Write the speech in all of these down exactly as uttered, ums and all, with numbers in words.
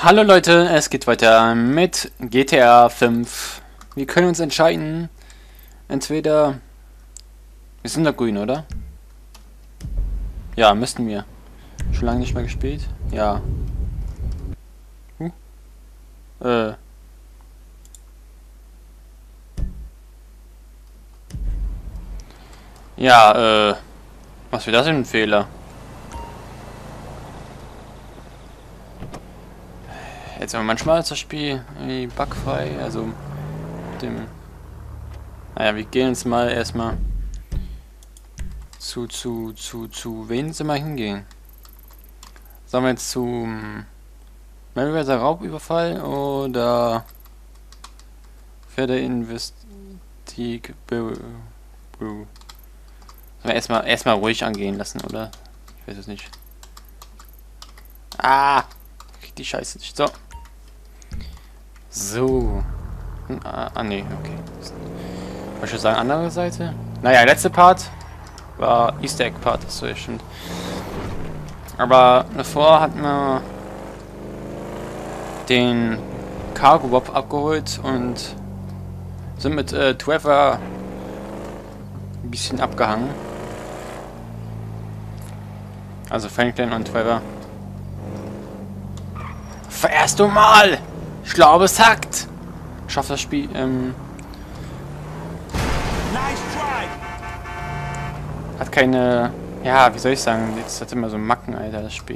Hallo Leute, es geht weiter mit G T A fünf. Wir können uns entscheiden. Entweder... Wir sind doch grün, oder? Ja, müssten wir. Schon lange nicht mehr gespielt? Ja. Huh? Äh. Ja, äh. Was wäre das denn ein Fehler? Jetzt aber manchmal ist das Spiel irgendwie bugfrei, also dem. Naja, wir gehen jetzt mal erstmal zu zu zu zu wen sollen wir hingehen? Sollen wir jetzt zum Merryweather Raubüberfall oder für der Investig Sollen wir erstmal erstmal ruhig angehen lassen, oder? Ich weiß es nicht. Ah! Krieg die Scheiße nicht. So. So. Ah, ah nee, okay. Was soll ich sagen, andere Seite? Naja, letzte Part war Easter Egg Part, das so stimmt. Aber davor hatten wir den Cargo Bob abgeholt und sind mit äh, Trevor ein bisschen abgehangen. Also Franklin und Trevor. Verehrst du mal! Ich glaube, es hackt! Schafft das Spiel, ähm... Hat keine... Ja, wie soll ich sagen? Jetzt hat immer so Macken, Alter, das Spiel.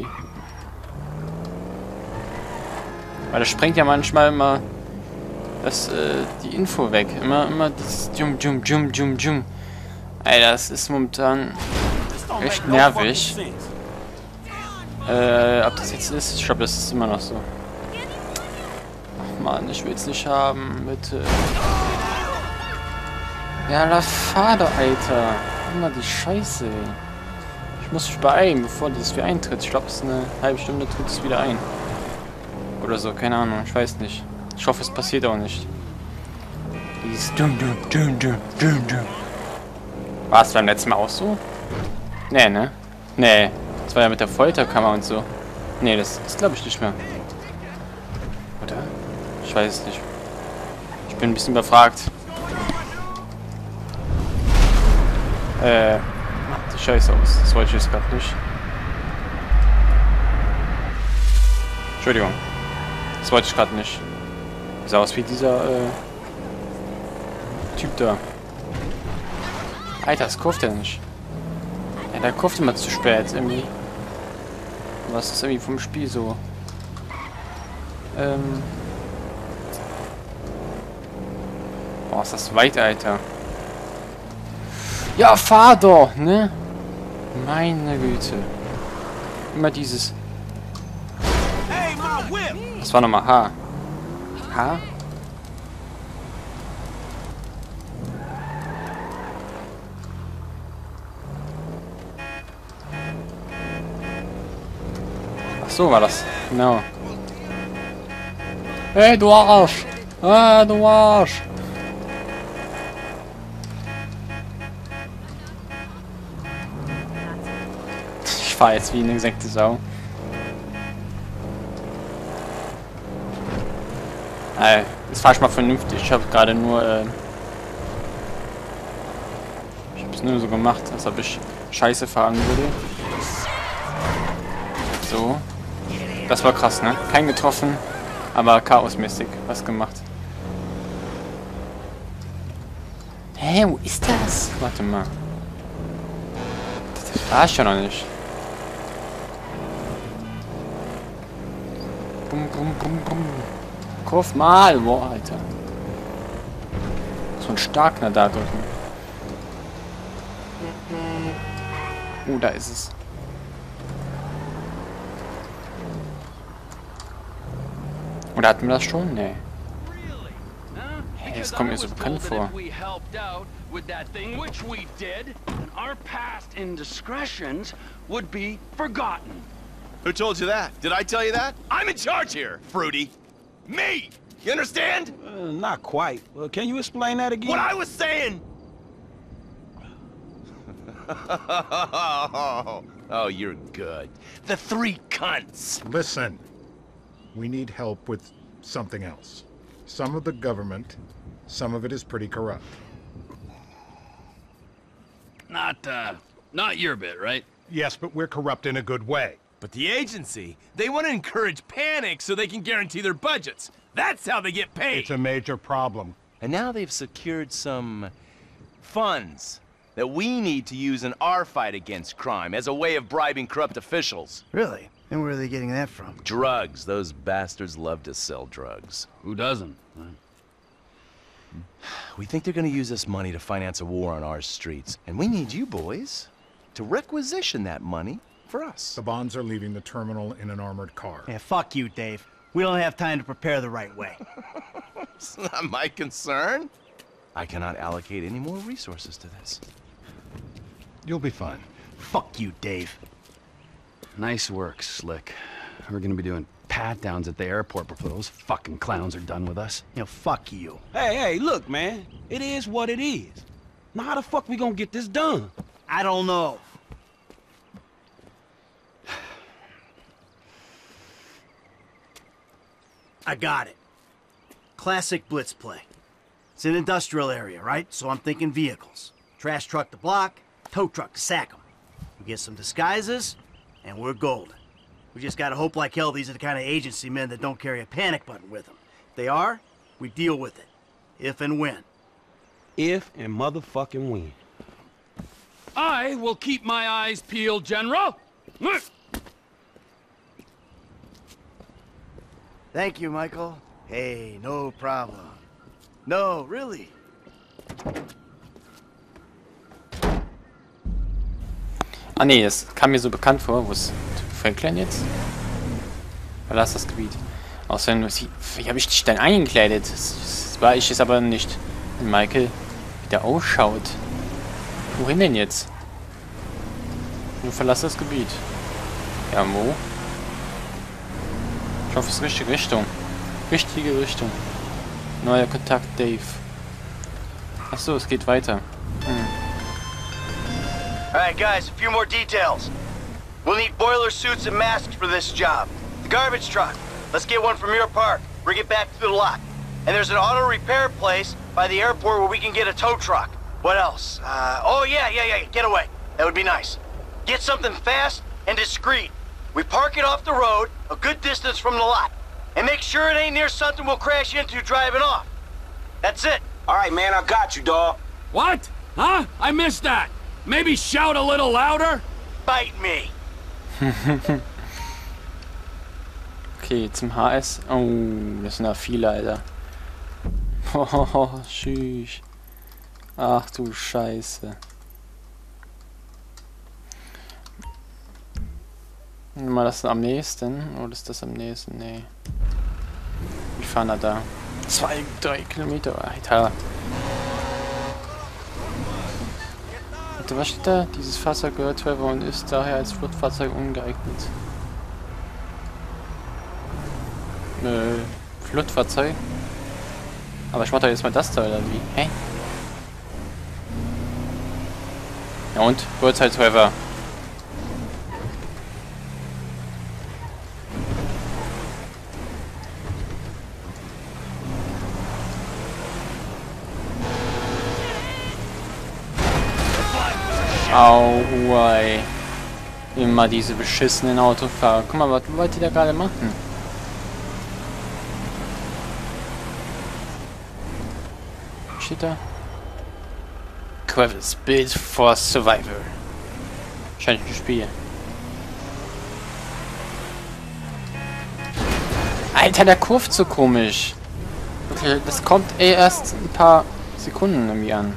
Weil das sprengt ja manchmal immer das, äh, die Info weg. Immer, immer dieses Jum, Jum, Jum, Jum, Jum. Alter, das ist momentan echt nervig. Äh, ob das jetzt ist? Ich glaube, das ist immer noch so. Ach man, ich will es nicht haben, bitte. Ja, lass fahr doch, Alter. Immer die Scheiße, ey. Ich muss mich beeilen, bevor das wieder eintritt. Ich glaube, es ist eine halbe Stunde, tritt es wieder ein. Oder so, keine Ahnung, ich weiß nicht. Ich hoffe, es passiert auch nicht. Dieses dum dum dum dum dum dum. War es beim letzten Mal auch so? Nee, ne? Nee. Das war ja mit der Folterkammer und so. Nee, das ist glaube ich nicht mehr. Oder? Ich weiß es nicht. Ich bin ein bisschen überfragt. Äh, die Scheiße aus. Das wollte ich jetzt gerade nicht. Entschuldigung. Das wollte ich gerade nicht. Sah aus wie dieser, äh, Typ da. Alter, das kurft er nicht. Ja, der kurft immer zu spät, irgendwie. Was ist irgendwie vom Spiel so? Ähm. Boah, ist das weit, Alter. Ja, fahr doch, ne? Meine Güte. Immer dieses. Das war nochmal H. H? Ach so war das. Genau. Hey, du Arsch! Ah, du Arsch! Ich fahr jetzt wie eine gesenkte Sau. Ey, jetzt fahr ich mal vernünftig. Ich habe gerade nur, äh ich habe es nur so gemacht, als ob ich Scheiße fahren würde. So. Das war krass, ne? Kein getroffen, aber chaosmäßig was gemacht. Hä, wo ist das? Warte mal. Das war ich ja noch nicht. Bum, bum, bum, bum. Kurf mal! Boah, Alter. So ein Starkner da drücken. Oh, da ist es. Oder hatten wir das schon? Nee. Hey, das kommt mir so bekannt vor. Who told you that? Did I tell you that? I'm in charge here, Fruity. Me! You understand? Uh, not quite. Well, can you explain that again? What I was saying! oh, you're good. The three cunts. Listen, We need help with something else. Some of the government, some of it is pretty corrupt. Not, uh, not your bit, right? Yes, but we're corrupt in a good way. But the agency, they want to encourage panic so they can guarantee their budgets. That's how they get paid. It's a major problem. And now they've secured some funds that we need to use in our fight against crime as a way of bribing corrupt officials. Really? And where are they getting that from? Drugs. Those bastards love to sell drugs. Who doesn't? We think they're gonna use this money to finance a war on our streets. And we need you boys to requisition that money for us. The bonds are leaving the terminal in an armored car. Yeah, fuck you, Dave. We don't have time to prepare the right way. It's not my concern. I cannot allocate any more resources to this. You'll be fine. Fuck you, Dave. Nice work, Slick. We're gonna be doing pat-downs at the airport before those fucking clowns are done with us. You know, fuck you. Hey, hey, look, man. It is what it is. Now how the fuck we gonna get this done? I don't know. I got it. Classic blitz play. It's an industrial area, right? So I'm thinking vehicles. Trash truck to block, tow truck to sack them. We get some disguises, and we're golden. We just gotta hope like hell these are the kind of agency men that don't carry a panic button with them. If they are, we deal with it. If and when. If and motherfucking when. I will keep my eyes peeled, General. Thank you, Michael. Hey, no problem. No, really. Ah nee, das kam mir so bekannt vor. Wo ist Franklin jetzt? Verlass das Gebiet. Außerdem, wie habe ich dich denn eingekleidet? Das, das war ich es aber nicht. Wenn Michael wieder ausschaut. Wohin denn jetzt? Nur verlass das Gebiet. Ja, wo? Ich hoffe, es ist richtige Richtung. Richtige Richtung. Neuer Kontakt, Dave. Achso, es geht weiter. Hm. Alright, guys, a few more details. We'll need boiler suits and masks for this job. The garbage truck. Let's get one from your park. Bring it back to the lot. And there's an auto repair place by the airport where we can get a tow truck. What else? Uh, oh, yeah, yeah, yeah, get away. That would be nice. Get something fast and discreet. We park it off the road, a good distance from the lot. And make sure it ain't near something we'll crash into driving off. That's it. All right, man, I got you, dawg. What? Huh? I missed that. Maybe shout a little louder? Bite me. Okay, zum H S. Oh, das sind ja viele, Alter. Oh, tschüss. Ach du Scheiße. Mal das am nächsten. Oder ist das am nächsten? Nee. Wie fahren wir da? Zwei, drei Kilometer. Alter. Alter, was steht da? Dieses Fahrzeug gehört Trevor und ist daher als Flugfahrzeug ungeeignet. Nö. Flugfahrzeug? Aber ich mach doch jetzt mal das da, oder wie? Hä? Ja und? Gehört halt Trevor. Auai. Immer diese beschissenen Autofahrer. Guck mal, was wollt ihr da gerade machen? Steht da? Quavels Build for Survivor. Scheint ein Spiel. Alter, der kurvt so komisch. Okay, das kommt eh erst ein paar Sekunden irgendwie an.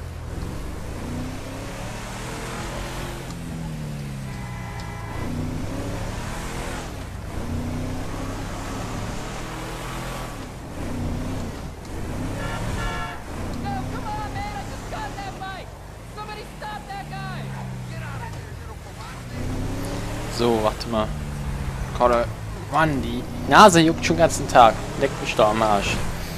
So, warte mal. Gerade. Mann, die Nase juckt schon den ganzen Tag. Leck mich doch am Arsch.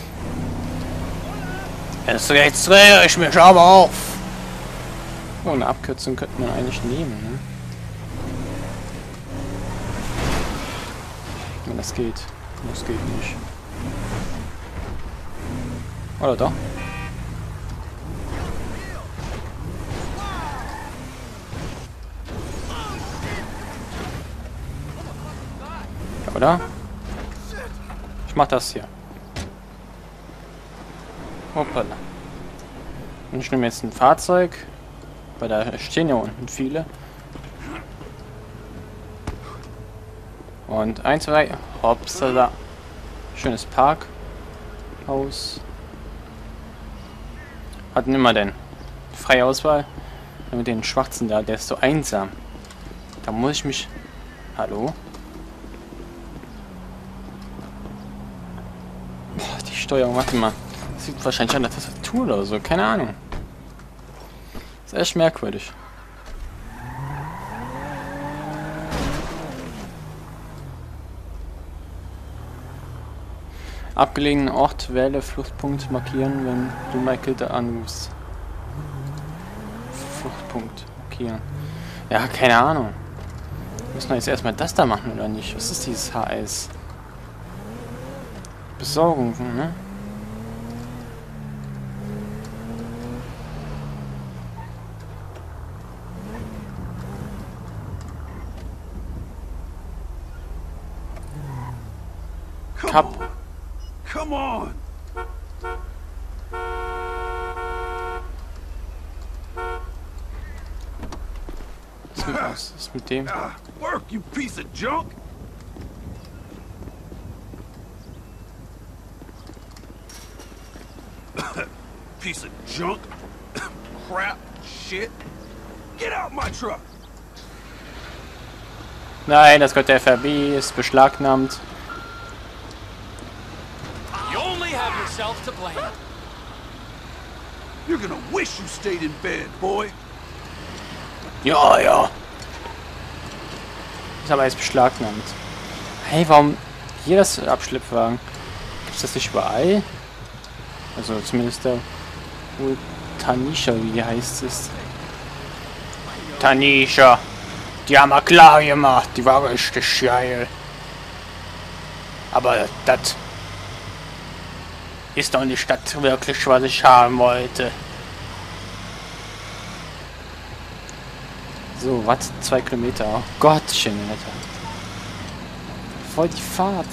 Jetzt, jetzt drehe ich mich aber auf. Oh, eine Abkürzung könnte man eigentlich nehmen, ne? Wenn das geht. Das geht nicht. Oder doch? Ja, oder? Ich mach das hier. Hoppala. Und ich nehme jetzt ein Fahrzeug, weil da stehen ja unten viele. Und eins, zwei, hoppsala. Schönes Parkhaus. Hatten immer denn freie Auswahl. Mit den Schwarzen da, der ist so einsam. Da muss ich mich... Hallo? Boah, die Steuerung, warte mal. Das liegt wahrscheinlich an der Tastatur oder so, keine Ahnung. Ist echt merkwürdig. Abgelegenen Ort, wähle Fluchtpunkt markieren, wenn du Michael da anrufst. Fluchtpunkt markieren. Ja, keine Ahnung. Müssen wir jetzt erstmal das da machen oder nicht? Was ist dieses H S? Besorgung, ne? Cup. Come on! Was ist mit, was ist mit dem? Ah, work, you piece of junk! Piece of junk? Crap, shit. Get out my truck! Nein, das gehört der F R B, ist beschlagnahmt. You only have yourself to blame. You're gonna wish you stayed in bed, boy. Ja, ja. Ist aber jetzt beschlagnahmt. Hey, warum hier das Abschleppwagen? Gibt es das nicht überall? Also zumindest der wohl Tanisha, wie heißt es? Tanisha. Die haben wir klar gemacht. Die war richtig geil. Aber das ist doch nicht das wirklich, was ich haben wollte. So, was? Zwei Kilometer. Oh Gottchen, Alter. Voll die Fahrt.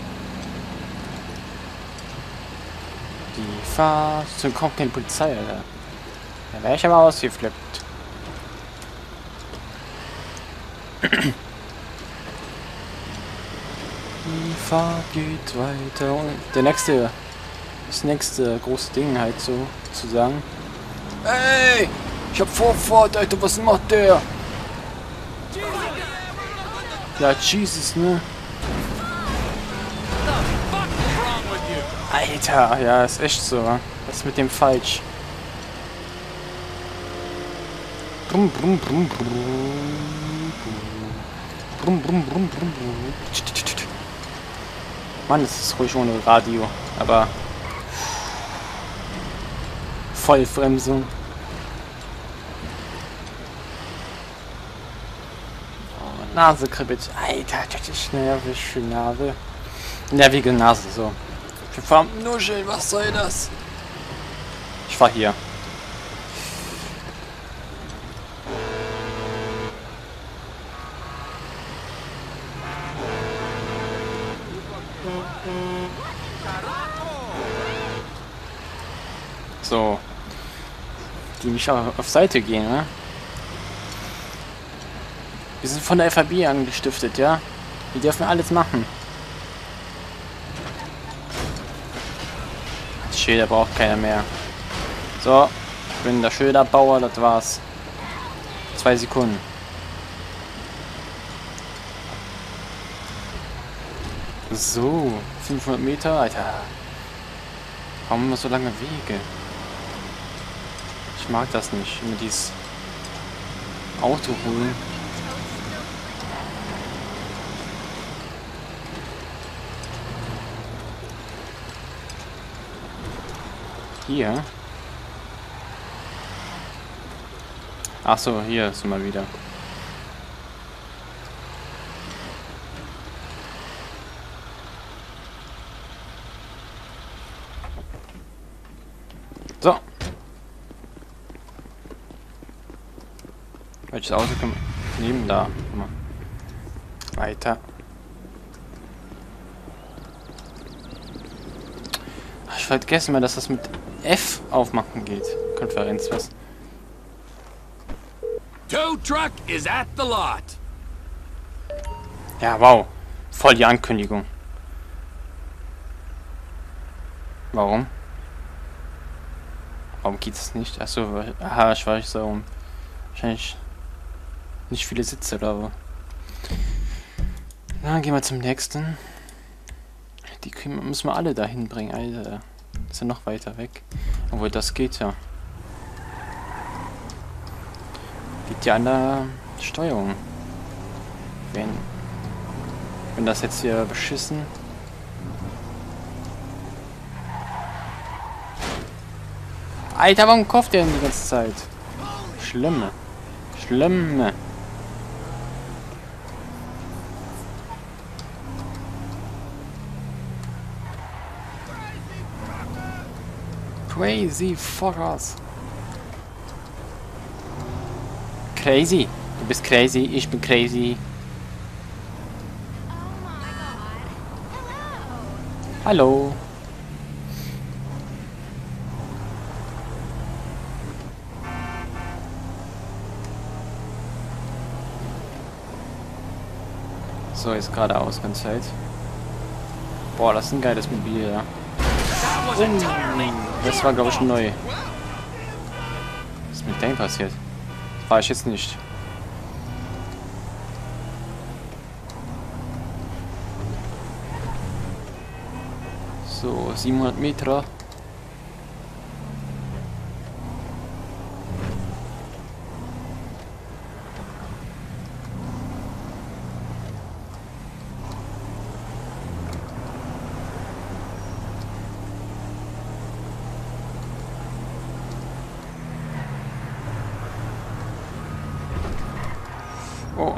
Die Fahrt. So kommt keine Polizei, Alter. Da wäre ich aber ausgeflippt. Die Fahrt geht weiter. Und der nächste. Das nächste große Ding halt so zu sagen. Hey! Ich hab Vorfahrt, Alter, was macht der? Ja, Jesus, ne? Alter, ja, ist echt so. Was ist mit dem falsch? Brumm, brumm, brumm, brumm. Brumm, brumm, brumm, brumm, brumm. Mann, es ist ruhig ohne Radio, aber Vollbremsung. Oh, Nase kribbelt. Alter, das ist nervig, die Nase. Nervige Nase, so. Wir fahren Nuschel, was soll das? Ich fahr hier. So. Die nicht auf Seite gehen, ne? Wir sind von der F R B angestiftet, ja? Wir dürfen alles machen. Schilder braucht keiner mehr. So. Ich bin der Schilderbauer, das war's. Zwei Sekunden. So. fünfhundert Meter, Alter. Warum immer so lange Wege? Ich mag das nicht. Immer dieses Auto holen. Hier? Ach so, hier ist mal wieder. Welches Auto können wir nehmen? Da. Guck mal. Weiter. Ach, ich vergesse mal, dass das mit F aufmachen geht. Konferenz, was? Tow truck is at the lot. Ja, wow. Voll die Ankündigung. Warum? Warum geht es nicht? Achso, aha, ich weiß so. Wahrscheinlich nicht viele Sitze oder so. Na, gehen wir zum nächsten. Die kriegen, müssen wir alle dahin bringen, Alter. Ist ja noch weiter weg. Obwohl, das geht ja. Liegt ja an der Steuerung. Wenn, wenn das jetzt hier beschissen... Alter, warum kauft der denn die ganze Zeit? Schlimme. Schlimme. Crazy fuckers. Crazy. Du bist crazy, ich bin crazy. Hallo. So, jetzt geradeaus, ganz Zeit. Boah, das ist ein geiles Mobil, ja. Das war, glaube ich, neu. Was ist mit dem passiert? Das war ich jetzt nicht. So, siebenhundert Meter. Oh.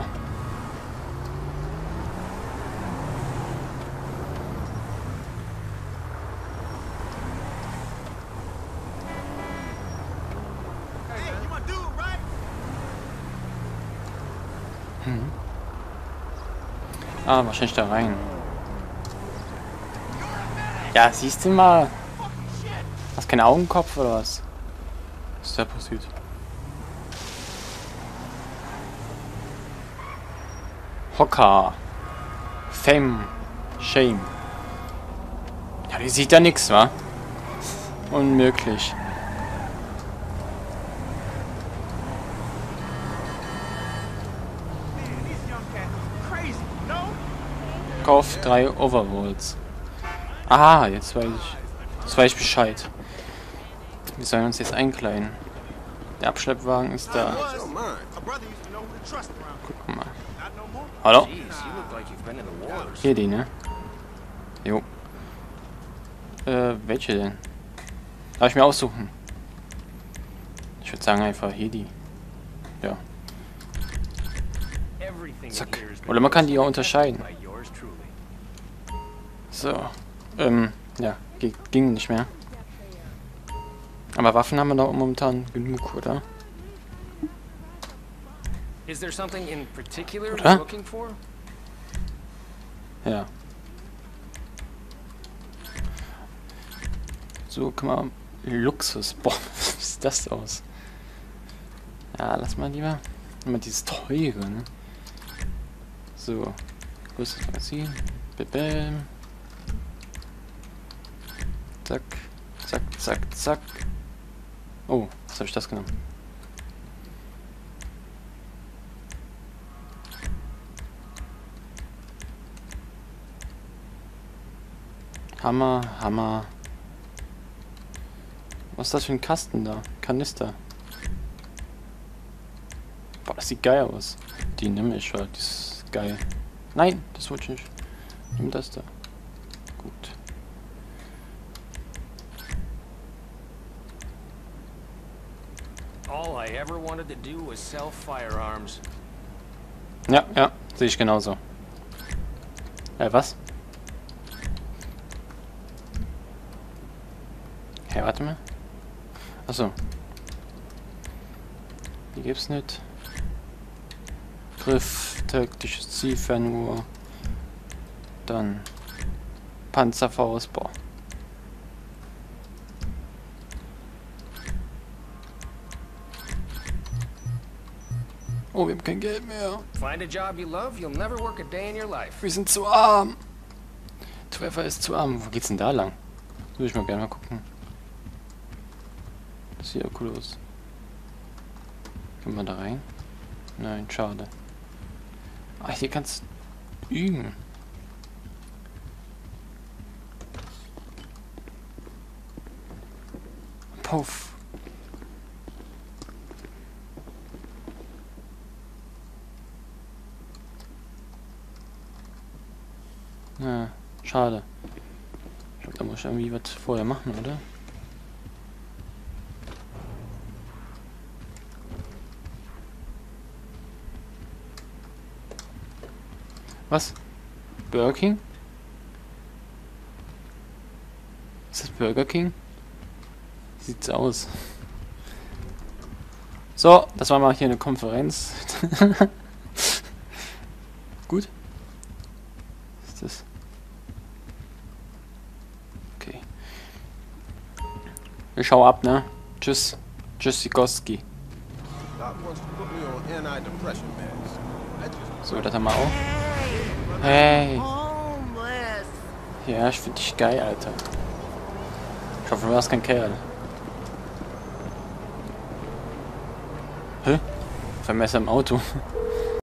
Hm. Ah, wahrscheinlich da rein. Ja, siehst du mal. Hast keinen Augenkopf oder was? Was ist da passiert? Hocker. Fame. Shame. Ja, die sieht da nix, wa? Unmöglich. Kauf drei Overwalls. Ah, jetzt weiß ich. Jetzt weiß ich Bescheid. Wir sollen uns jetzt einkleiden. Der Abschleppwagen ist da. Guck mal. Hallo? Hier die, ne? Jo. Äh, welche denn? Darf ich mir aussuchen? Ich würde sagen einfach hier die. Ja. Zack. Oder man kann die auch unterscheiden. So. Ähm, ja. Ging nicht mehr. Aber Waffen haben wir doch momentan genug, oder? Is there something in particular Oder? you're looking for? Ja. So, guck mal. Luxus. Boah, was ist das aus? Ja, lass mal lieber. Immer dieses teure, ne? So. Größtes Magazin. Bäm. Zack. Zack, zack, zack. Oh, was habe ich das genommen? Hammer, Hammer. Was ist das für ein Kasten da? Kanister. Boah, das sieht geil aus. Die nehme ich schon. Die ist geil. Nein, das wollte ich nicht. Nimm das da. Gut. All I ever wanted to do was sell firearms. Ja, ja, sehe ich genauso. Äh, was? Hey, warte mal. Achso. Die gibt's nicht. Griff, taktisches Zielfernrohr. Dann Panzerfaustbau. Oh, wir haben kein Geld mehr. Find a job you love, you'll never work a day in your life. Wir sind zu arm. Trevor ist zu arm. Wo geht's denn da lang? Würde ich mal gerne mal gucken. Das sieht ja cool aus. Können wir da rein? Nein, schade. Ah, hier kannst du üben. Puff. Ja, schade. Ich glaube, da muss ich irgendwie was vorher machen, oder? Was? Burger King? Ist das Burger King? Sieht's aus. So, das war mal hier eine Konferenz. Gut. Was ist das? Okay. Ich schau ab, ne? Tschüss. Tschüssikowski. So, das haben wir auch. Hey. Ja, ich finde dich geil, Alter. Ich hoffe, du warst kein Kerl. Hä? Vermesser im Auto.